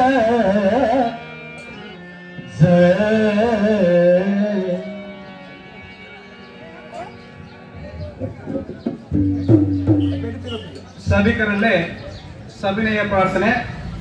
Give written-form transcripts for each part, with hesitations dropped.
ಸಭಿಕರಲ್ಲೇ ಸವಿನಯ ಪ್ರಾರ್ಥನೆ.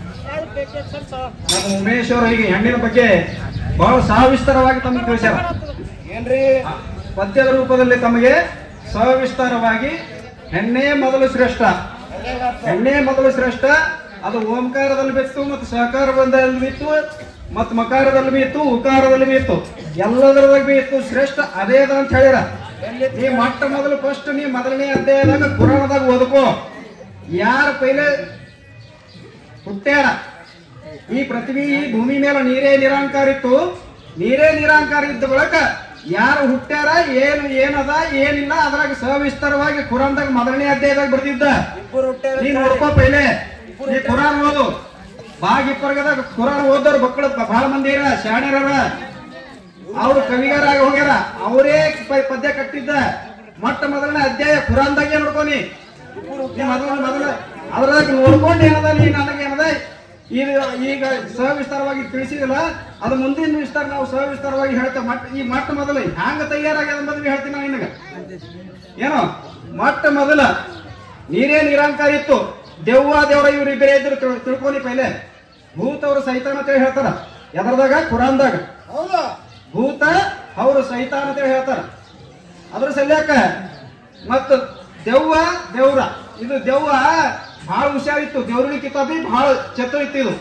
ನಮ್ಮ ಉಮೇಶ್ ಅವರು ಈಗ ಹೆಣ್ಣಿನ ಬಗ್ಗೆ ಬಹಳ ಸವಿಸ್ತಾರವಾಗಿ ತಮಗೆ ತಿಳಿಸ್ಯಾರ. ಏನ್ರಿ ಪದ್ಯದ ರೂಪದಲ್ಲಿ ತಮಗೆ ಸವಿಸ್ತಾರವಾಗಿ ಹೆಣ್ಣೆ ಮೊದಲು ಶ್ರೇಷ್ಠ, ಹೆಣ್ಣೆ ಮೊದಲು ಶ್ರೇಷ್ಠ, ಅದು ಓಂಕಾರದಲ್ಲಿ ಬಿತ್ತು ಮತ್ತು ಸಹಕಾರದಲ್ಲಿ ಬಿತ್ತು ಮತ್ತು ಮಕಾರದಲ್ಲಿ ಬಿ ಇತ್ತು, ಉಕಾರದಲ್ಲಿ ಬಿ ಇತ್ತು, ಎಲ್ಲದರದಾಗ ಬಿ ಇತ್ತು, ಶ್ರೇಷ್ಠ ಅದೇ ಅದ ಅಂತ ಹೇಳ್ಯಾರ. ನೀ ಮೊಟ್ಟ ಮೊದಲು ಫಸ್ಟ್ ನೀ ಮೊದಲನೇ ಅಧ್ಯಾಯದಾಗ ಪುರಾಣದಾಗ ಓದಕೋ. ಯಾರು ಪೈಲೆ ಹುಟ್ಟ್ಯಾರ ಈ ಪೃಥ್ವಿ ಈ ಭೂಮಿ ಮೇಲೆ ನೀರೇ ನಿರಾಂಕಾರ ಇತ್ತು, ನೀರೇ ನಿರಾಂಕಾರ ಇದ್ದ ಬಳಕ ಯಾರು ಹುಟ್ಟ್ಯಾರ ಏನು ಏನದ ಏನಿಲ್ಲ ಅದ್ರಾಗ ಸವಿಸ್ತಾರವಾಗಿ ಕುರಾನ್ದಾಗ ಮೊದಲನೇ ಅಧ್ಯಾಯದಾಗ ಬರ್ತಿದ್ದ. ನೀನ್ ನೋಡ್ಕೋ ಪೈಲೆ ನೀ ಕುರಾನ್ ಓದು. ಬಾಗಿಪ್ಪರ್ಗದಾಗ ಕುರಾನ್ ಓದೋರು ಮಕ್ಕಳು ಬಹಳ ಮಂದಿ ಇರ ಶಾಣ್ಯರ, ಅವ್ರು ಕವಿಗಾರ ಹೋಗ್ಯಾರ, ಅವರೇ ಪದ್ಯ ಕಟ್ಟಿದ್ದ. ಮೊಟ್ಟ ಮೊದಲನೇ ಅಧ್ಯಾಯ ಕುರಾನ್ದಾಗೆ ನೋಡ್ಕೊನಿ. ಮೊದಲ ಅದ್ರಾಗ ನೋಡ್ಕೊಂಡು ಏನದ ನೀ ನನಗೇನದ ಈಗ ಸವಿಸ್ತಾರವಾಗಿ ತಿಳಿಸಿದಿಲ್ಲ, ಅದು ಮುಂದಿನ ವಿಸ್ತಾರ ನಾವು ಸವಿಸ್ತಾರವಾಗಿ ಹೇಳ್ತೇವೆ. ಈ ಮೊಟ್ಟ ಮೊದಲು ಹ್ಯಾಂಗ ತಯಾರಾಗ್ಯದ ಅಂಬದ್ ಹೇಳ್ತೀನಿ ನಾವು ನಿನಗ. ಏನೋ ಮೊಟ್ಟ ಮೊದಲ ನೀರೇ ನಿರಾಂಕಾರ ಇತ್ತು, ದೆವ್ವ ದೇವ್ರ ಇವ್ರು ಇಬ್ಬರೇ ಇದ್ರು ತಿಳ್ಕೊನಿ. ಪೈಲೆ ಭೂತ ಅವರು ಸೈತಾನ ಅಂತೇಳಿ ಹೇಳ್ತಾರ ಎದರದಾಗ ಕುರಾನ್ದಾಗ. ಭೂತ ಅವರು ಸೈತಾನ ಅಂತೇಳಿ ಹೇಳ್ತಾರ. ಅದ್ರ ಸಲ್ಯಾಕ ಮತ್ತ ದೆವ್ವ ದೇವ್ರ, ಇದು ದೆವ್ವ ಬಹಳ ಹುಷಾರಿತ್ತು, ದೇವ್ರಿಗೆ ಕಿತಾಬಿ ಬಹಳ ಚತುರ ಇತ್ತು. ಇದು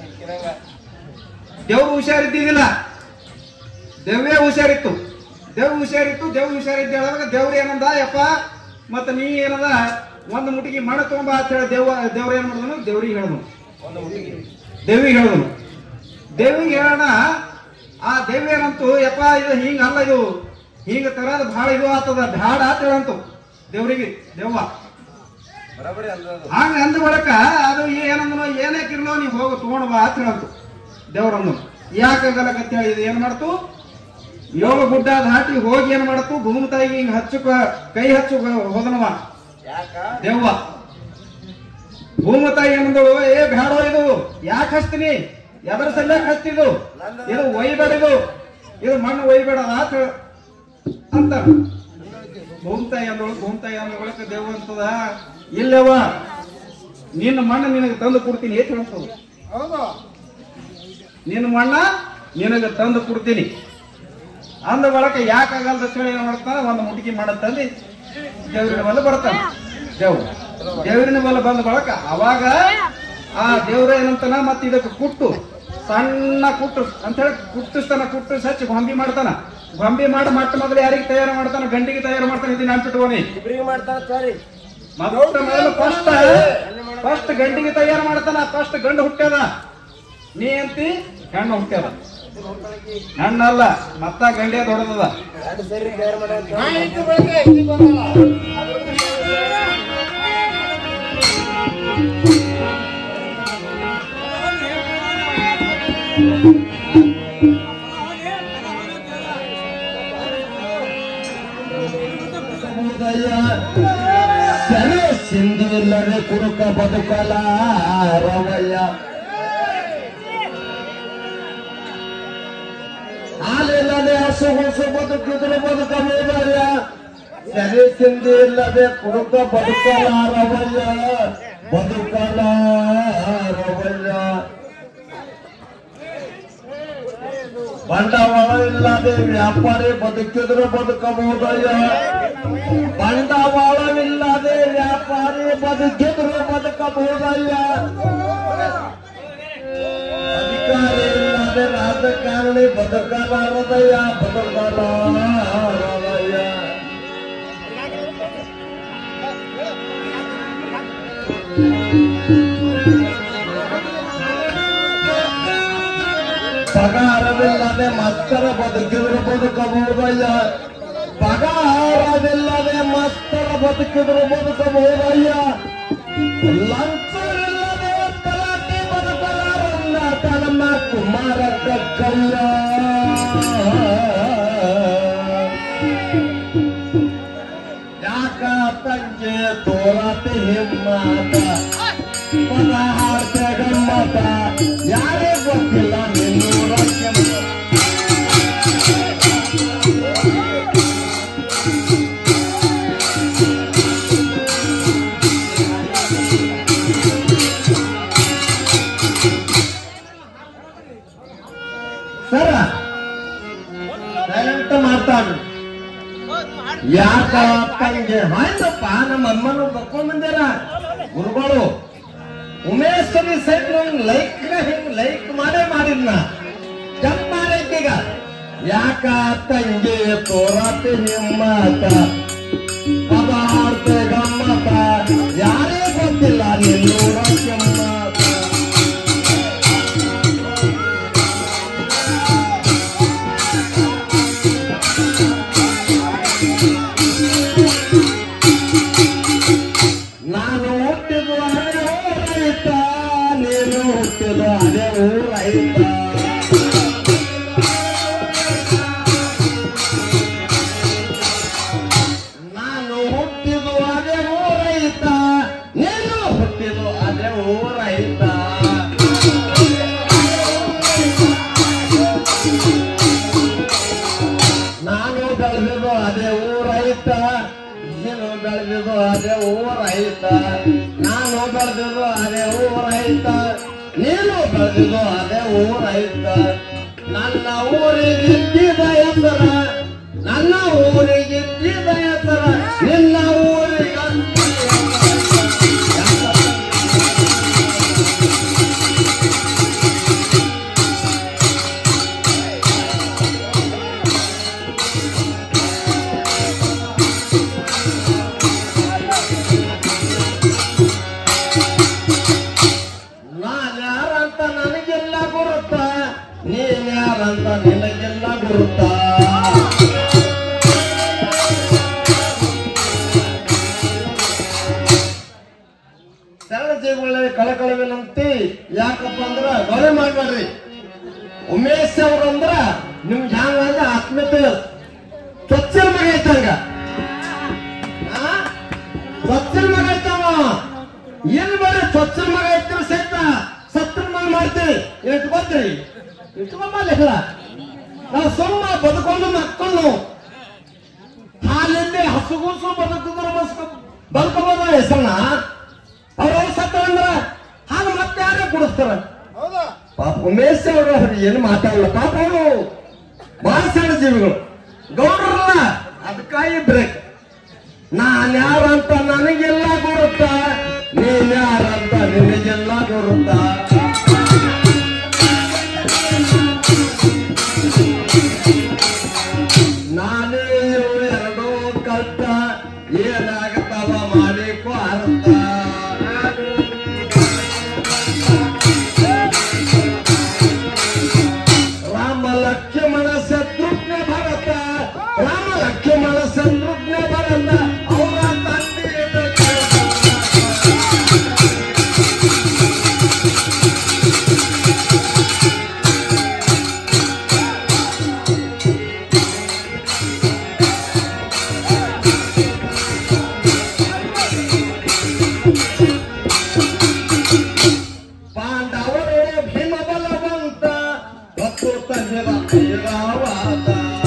ದೇವ್ರು ಹುಷಾರಿದ್ದಿದ್ದಿಲ್ಲ, ದೆವ್ವೇ ಹುಷಾರಿತ್ತು. ದೇವ್ ಹುಷಾರಿತ್ತು, ದೇವ್ ಹುಷಾರಿದ್ದ ಹೇಳುವಾಗ ದೇವ್ರ ಏನಂದ, ಯಪ್ಪ ಮತ್ತ ನೀ ಏನದ ಒಂದು ಮುಟ್ಟಿಗೆ ಮಣ ತಗೊಂಬ ಅಂತ ಹೇಳಿ ದೇವ್ರ ಏನ್ ಮಾಡಿದನು, ದೇವ್ರಿಗೆ ಹೇಳಿದನು, ದೇವಿಗೆ ಹೇಳಿದನು. ದೇವಿಗೆ ಹೇಳೋಣ, ಆ ದೇವಿ ಏನಂತು, ಯಪ್ಪ ಇದು ಹಿಂಗ ಅಲ್ಲ, ಇದು ಹಿಂಗ ತರದ ಬಹಳ ಇದು ಆಗ್ತದ ಬ್ಯಾಡ ಅಂತ ಹೇಳಂತು ದೇವ್ರಿಗೆ. ದೆವ್ವ ಹಂಗ ಅಂದ ಬಳಕ ಅದು ಏನಂದನು, ಏನೇ ಕಿರ್ಲೋ ನೀವ್ ಹೋಗು ತಗೊಂಡ್ ಬಾ ಅಂತ ಹೇಳಂತು ದೇವ್ರಂದು. ಯಾಕಾಗಲಕಂತ ಹೇಳಿ ಇದು ಏನ್ ಮಾಡ್ತು, 7 ಗುಡ್ಡ ದಾಟಿ ಹೋಗಿ ಏನ್ ಮಾಡ್ತು, ಭೂಮಿ ತಾಯಿಗೆ ಹಿಂಗ ಕೈ ಹಚ್ಚು ಹೋದನವ ದೆವ್ವ. ಭೂಮಿ ತಾಯಿ ಏನಂದಳು, ಏ ಬ್ಯಾಡೋ ಇದು ಯಾಕೆ ಹಚ್ತೀನಿ, ಎದರ ಸಲ್ಯಾಕ ಹಚ್ತಿದು, ಇದು ಒಯ್ಬೇಡ, ಇದು ಮಣ್ಣು ಒಯ್ಬೇಡ ಅಂತ ಭೂಮಿ ತಾಯಿ ಅಂದಳು. ಭೂಮಿ ತಾಯಿ ಅಂದ ಬಳಕ ದೇವ್ ಅಂತದ, ಇಲ್ಲವ ನಿನ್ನ ಮಣ್ಣ ನಿನಗೆ ತಂದು ಕೊಡ್ತೀನಿ ಏತ್ ಹೇಳ್ತದ. ನಿನ್ನ ಮಣ್ಣ ನಿನಗೆ ತಂದು ಕೊಡ್ತೀನಿ ಅಂದ ಬಳಕ ಯಾಕಾಗಲ್ದ ಹೇಳಿ ಏನ್ ಮಾಡ್ತಾನ, ಒಂದು ಮುಟಿಗೆ ಮಣ್ಣ ತಂದು ದೇವ್ರಿನ ಬಲ್ಲ ಬರ್ತಾನ. ದೇವ್ರಿನ ಬಲ್ಲ ಬಂದ ಬಳಕ ಅವಾಗ ಆ ದೇವ್ರ ಏನಂತಾನ, ಮತ್ತ ಇದಕ್ಕೆ ಕುಟ್ಟು ಸಣ್ಣ ಕುಟ್ಟು ಅಂತ ಹೇಳಿ ಕುಟ್ಟಿಸ್ತಾನ. ಕುಟ್ಟಿಸ್ ಹಚ್ಚಿ ಗೊಂಬಿ ಮಾಡ್ತಾನ. ಗೊಂಬಿ ಮಾಡಿ ಮೊಟ್ಟ ಮೊದಲು ಯಾರಿಗೆ ತಯಾರು ಮಾಡ್ತಾನ, ಗಂಡಿಗೆ ತಯಾರು ಮಾಡ್ತಾನೆ. ಇದನ್ನ ಅನ್ಪಿಟ್ಕೋನಿ ಫಸ್ಟ್ ಗಂಡಿಗೆ ತಯಾರು ಮಾಡ್ತಾನ. ಫಸ್ಟ್ ಗಂಡು ಹುಟ್ಟ್ಯದ, ನೀ ಅಂತಿ ಹೆಣ್ಣು ಹುಟ್ಟ್ಯದ. ಹೆಣ್ಣಲ್ಲ ಮತ್ತ ಗಂಡಿಯ ದೊಡ್ಡದ. ಸಿಂಧು ಇಲ್ಲದೆ ಕುರುಕ ಬದುಕಲ ರವಯ್ಯ, ಹಾಲಿಲ್ಲದೆ ಹಸು ಹೊಸು ಬದುಕಿದ್ರು ಬದುಕಬಹುದಯ್ಯ. ಸರಿ ಸಿಂಧು ಇಲ್ಲದೆ ಕುರುಕ ಬದುಕಲ ರವಯ್ಯ, ಬದುಕಲ ರವಯ್ಯ. ಬಂಡವಾಳ ಇಲ್ಲದೆ ವ್ಯಾಪಾರಿ ಬದುಕಿದ್ರು ಬದುಕಬಹುದಯ್ಯ, ಬಂಡವಾಳವಿಲ್ಲದೆ ವ್ಯಾಪಾರಿ ಬದುಕಿದ್ರು ಬದುಕಬಹುದಯ್ಯ. ಅಧಿಕಾರ ಇಲ್ಲದೆ ರಾಜಕಾರಣಿ ಬದುಕಲಾರದಯ್ಯ, ಬದುಕಲಾರದಯ್ಯ. ಪಗಾರವಿಲ್ಲದೆ ಮಸ್ತರ ಬದುಕಿದ್ರು ಬದುಕಬಹುದಯ್ಯ, ಪಗಾರವಿಲ್ಲದೆ ಮಸ್ತರ ಬದುಕಿದ್ರು ಬದುಕಬಹುದಯ್ಯ. ಲಂಚವಿಲ್ಲದೆ ತಲಾಟಿ ಬದುಕಲಾರನ್ನ ತನ್ನ ಕುಮಾರ ಕಕ್ಕಯ್ಯ. ಯಾಕ ತಂಗೆ ತೋರಾಟಿ ಹಿಮ್ಮತ, ಪದ ಹಾಡ್ತೆ ಗಮ್ಮತ, ಯಾರೇ ಗೊತ್ತಿಲ್ಲ ನಿನ್ನೂರ ಕೆಂಪ ಸರ ಸೈಲೆಂಟ್ ಮಾಡ್ತಾಡ್ರಿ ಯಾಕ ತಂಗೆ ಆಯ್ತಪ್ಪ ನಮ್ಮ ಅಮ್ಮನು ಬರ್ಕೊಂಡ್ ಬಂದ್ಯಾರ ಗುರುಗಳು ಉಮೇಶ್ವರಿ ಸೈಡ್ ಹಿಂಗ್ ಲೈಕ್ ಮಾಡೇ ಮಾಡಿದ್ನ ಜಂಪ್ ಮಾಡೈತೀಗ ಯಾಕ ತಂಗೆ ತೋರಾತೆ ಹಿಮ್ಮತ ಪದಾರ್ಥ ಗಮ್ಮತ ಯಾರೇ ಗೊತ್ತಿಲ್ಲ ನಿನ್ನೂರ ಕೆಮ್ಮತ ನಾನು ಹುಟ್ಟಿದ್ದು ಅದೇ ಊರೈತ ನೀನು ಹುಟ್ಟಿದ್ದು ಅದೇ ಊರೈತ ನಾನು ಹುಟ್ಟಿದ್ದು ಅದೇ ಊರೈತ ನೀನು ಹುಟ್ಟಿದ್ದು ಅದೇ ಊರೈತ ನಾನು ಬೆಳೆದಿದ್ದು ಅದೇ ಊರೈತ ನೀನು ಬೆಳೆದಿದ್ದು ಅದೇ ಊರೈತ ನಾನು ಬೆಳೆದಿದ್ದು ಅದೇ ಊರೈತ ನೀನು ಬೆಳೆದಿದ್ದು ಅದೇ ಊರೈತ ನನ್ನ ಊರಿಗಿದ್ದ ಹೆಸರ ನನ್ನ ಊರಿಗಿದ್ದ ಹೆಸರ ನಿನ್ನ ಊರಿಗೆ ನಾನ್ಯಾರಂತ ನನಗೆಲ್ಲ ಗುರುತ ನೀನ್ಯಾರಂತ ನಿನಗೆಲ್ಲ ಗುರುತ ಸರಳ ಜೀವಗಳಲ್ಲಿ ಕಳಕಳ ವಿನಂತಿ ಯಾಕಪ್ಪ ಅಂದ್ರ ಗೌರವ ಮಾಡ್ಬೇಡ್ರಿ ಉಮೇಶ್ ಅವ್ರಂದ್ರ ನಿಮ್ಗೆ ಹ್ಯಾಂಗ ಆತ್ಮೀಯತೆ ಸ್ವಚ್ಛರ ಮಗ ಐತಂಗ ಸ್ವಚ್ಛರ ಮಗ ಐತವ ಏನ್ ಬೇರೆ ಸ್ವಚ್ಛರ ಮಗ ಐತಿರ ಸಹಿತ ಸತ್ರ ಮಗ ಮಾಡ್ತೀವಿ ಇಟ್ಕೊತೀರಿ ಇಟ್ಕೊಂಬಲ್ಲ ನಾವು ಸುಮ್ಮ ಬದುಕೊಂಡು ಮಕ್ಕಳು ಹಾಲಿಂದ ಹಸುಗೂಸು ಬದುಕಿದ್ರು ಬದುಕಬೋದ ಹೆಸರನ್ನ ಅವ್ರ ಸತ್ತ ಅಂದ್ರ ಹಾಲು ಮತ್ತೆ ಯಾರೇ ಕುಡಿಸ್ತಾರ ಪಾಪ ಉಮೇಶ್ ಅವರು ಏನು ಮಾತಾಡಲ್ಲ ಪಾಪ ಅವರು ಬಹಳ ಸಣ್ಣ ಜೀವಿಗಳು ಗೌಡ್ರಲ್ಲ ಅದಕ್ಕಾಗಿ ಬ್ರೇಕ್ ನಾನ್ ಯಾರಂತ ನನಗೆಲ್ಲ ಗುರುತ ನೀನ್ ಯಾರಂತ ನಿನಗೆಲ್ಲ ಗುರುತ ನಾನೇ ಎರಡೂ ಕಷ್ಟ ಏನಾಗತ್ತವ ಮಾಡಿಕೋ ಅರ್ಥ ರಾಮ ಲಕ್ಷ್ಮಣ ಶತ್ರುಘ್ನ ಭರತ ರಾಮ ಲಕ್ಷ್ಮಣ ಶತ್ರುಘ್ನ ಭರತ ಅವರ ತಂದೆ ಪಾಂಡವರು ಭೀಮ ಬಲವಂತ ಮತ್ತು ತಂದೆದ ಐರಾವಾತ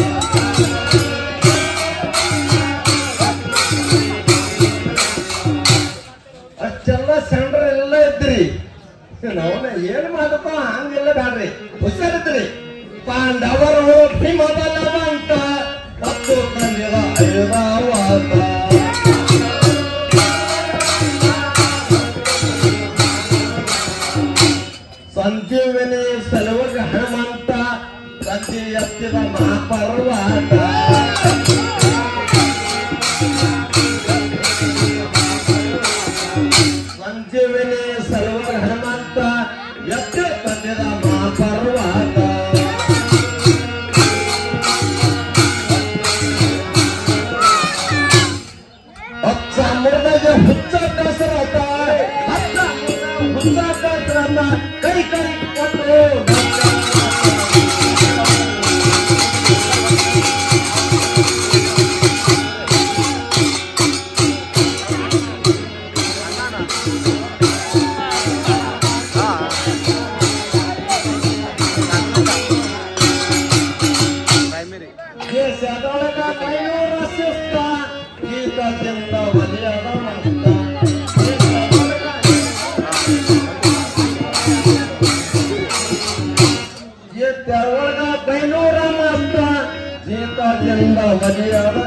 ಅಷ್ಟೆಲ್ಲ ಸೆಂಡ್ರ ಎಲ್ಲ ಇದ್ರಿ ನಾವನ್ನ ಏನ್ ಮಾಡಪ್ಪ ಹಂಗೆಲ್ಲ ಬ್ಯಾಡ್ರಿ ಹುಷಾರಿದ್ರಿ ಪಾಂಡವರು ಭೀಮ ಬಲವಂತ ಮತ್ತು ತಂದೆದ ಐರಾವಾತ ಸಂಜೀವಿನಿ ಸಲುವಾಗ ಹನುಮಂತ ಸಂಜೆ ಎತ್ತಿದ ಮಹಾಪರ್ವತ ಸಂಜೀವಿನಿ ಸಲುವಾಗ ಹನುಮಂತ ಎತ್ತಿ ತಂದಿದ ಮಹಾಪರ್ವತ ಹಚ್ಚ ಮುರಿದಾಗ ಹುಚ್ಚ ಕಸರತ ಹಚ್ಚ ಹುಚ್ಚ ಕಸರತ ಕೈ ಕೈ ಕೊಟ್ಟು ಮದುವೆಯಾದ